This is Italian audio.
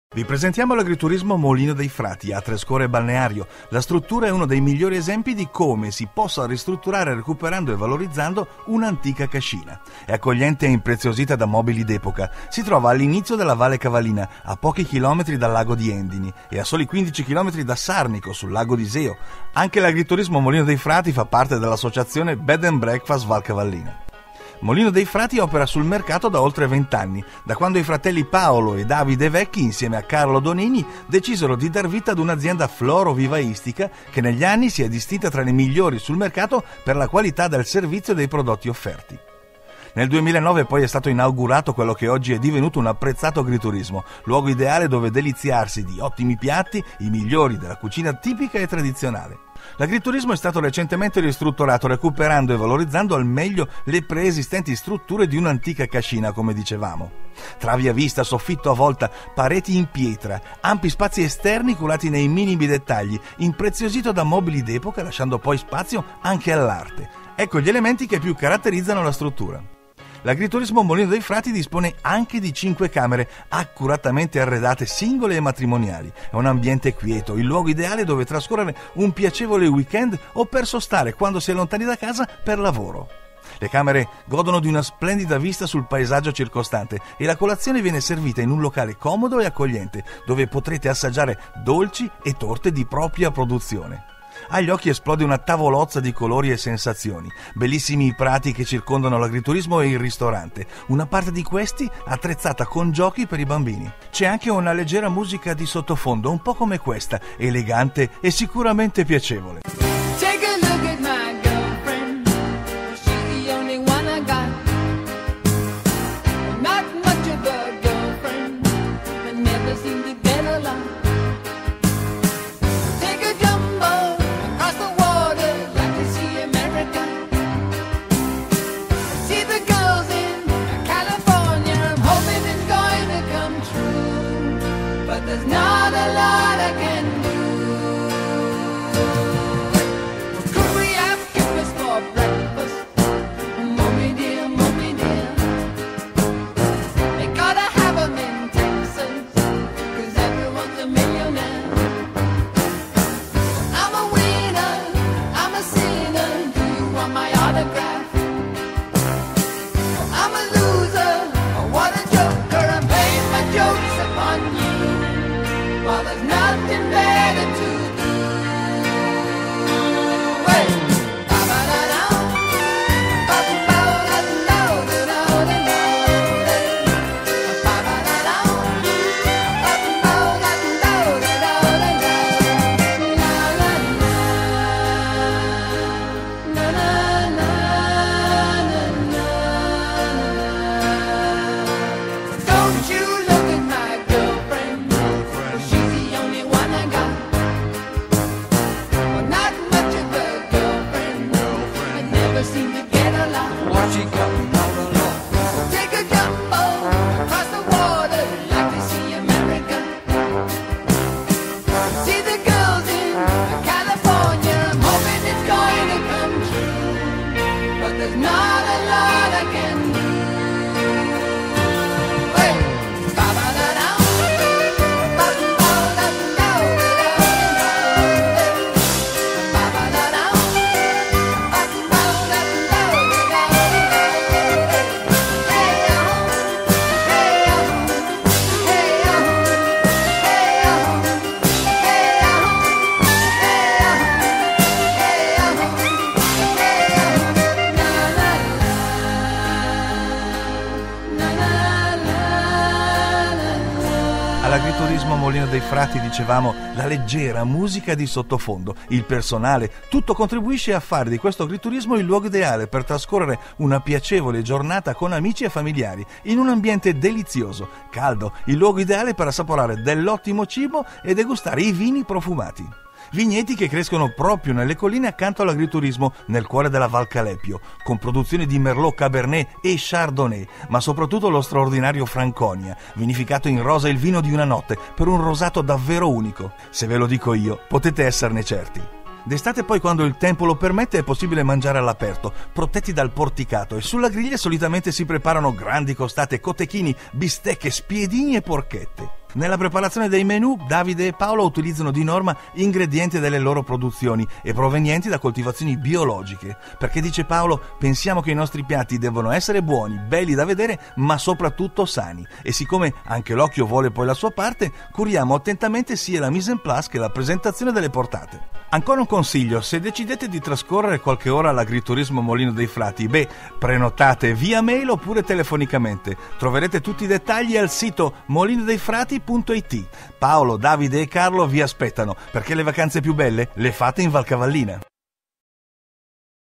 Vi presentiamo l'agriturismo Molino dei Frati a Trescore Balneario. La struttura è uno dei migliori esempi di come si possa ristrutturare recuperando e valorizzando un'antica cascina. È accogliente e impreziosita da mobili d'epoca. Si trova all'inizio della Valle Cavallina, a pochi chilometri dal lago di Endini e a soli 15 chilometri da Sarnico, sul lago di Iseo. Anche l'agriturismo Molino dei Frati fa parte dell'associazione Bed and Breakfast Val Cavallina. Molino dei Frati opera sul mercato da oltre 20 anni, da quando i fratelli Paolo e Davide Vecchi, insieme a Carlo Donini, decisero di dar vita ad un'azienda floro-vivaistica che negli anni si è distinta tra le migliori sul mercato per la qualità del servizio e dei prodotti offerti. Nel 2009 poi è stato inaugurato quello che oggi è divenuto un apprezzato agriturismo, luogo ideale dove deliziarsi di ottimi piatti, i migliori della cucina tipica e tradizionale. L'agriturismo è stato recentemente ristrutturato, recuperando e valorizzando al meglio le preesistenti strutture di un'antica cascina, come dicevamo. Travi a vista, soffitto a volta, pareti in pietra, ampi spazi esterni curati nei minimi dettagli, impreziosito da mobili d'epoca, lasciando poi spazio anche all'arte. Ecco gli elementi che più caratterizzano la struttura. L'agriturismo Molino dei Frati dispone anche di 5 camere accuratamente arredate, singole e matrimoniali. È un ambiente quieto, il luogo ideale dove trascorrere un piacevole weekend o per sostare quando si è lontani da casa per lavoro. Le camere godono di una splendida vista sul paesaggio circostante e la colazione viene servita in un locale comodo e accogliente, dove potrete assaggiare dolci e torte di propria produzione. Agli occhi esplode una tavolozza di colori e sensazioni, bellissimi i prati che circondano l'agriturismo e il ristorante, una parte di questi attrezzata con giochi per i bambini. C'è anche una leggera musica di sottofondo, un po' come questa, elegante e sicuramente piacevole. There's not a lot I can do. Could we have kippers for breakfast? Mommy dear, they gotta have 'em in Texas, 'cause everyone's a millionaire. I'm a winner, I'm a sinner, do you want my autograph? I'm a loser, what a joker, I'm playing my jokes upon you. Well, there's nothing better to do. Hey! Don't you look at my girlfriend, she's the only one I got. Well, not much of a girlfriend, I never seem to get along. What she coming out alone? Take a jumbo across the water, like to see America. See the girls in California, I'm hoping it's going to come true. But there's not a lot I can do. Hey! All'agriturismo Molino dei Frati, dicevamo, la leggera musica di sottofondo, il personale, tutto contribuisce a fare di questo agriturismo il luogo ideale per trascorrere una piacevole giornata con amici e familiari, in un ambiente delizioso, caldo, il luogo ideale per assaporare dell'ottimo cibo e degustare i vini profumati. Vigneti che crescono proprio nelle colline accanto all'agriturismo, nel cuore della Val Calepio, con produzioni di Merlot, Cabernet e Chardonnay, ma soprattutto lo straordinario Franconia, vinificato in rosa il vino di una notte, per un rosato davvero unico. Se ve lo dico io, potete esserne certi. D'estate poi, quando il tempo lo permette, è possibile mangiare all'aperto, protetti dal porticato, e sulla griglia solitamente si preparano grandi costate, cotechini, bistecche, spiedini e porchette. Nella preparazione dei menù, Davide e Paolo utilizzano di norma ingredienti delle loro produzioni e provenienti da coltivazioni biologiche, perché, dice Paolo, pensiamo che i nostri piatti devono essere buoni, belli da vedere, ma soprattutto sani. E siccome anche l'occhio vuole poi la sua parte, curiamo attentamente sia la mise en place che la presentazione delle portate. Ancora un consiglio: se decidete di trascorrere qualche ora all'agriturismo Molino dei Frati, prenotate via mail oppure telefonicamente. Troverete tutti i dettagli al sito molinodeifrati.it. Paolo, Davide e Carlo vi aspettano, perché le vacanze più belle le fate in Valcavallina.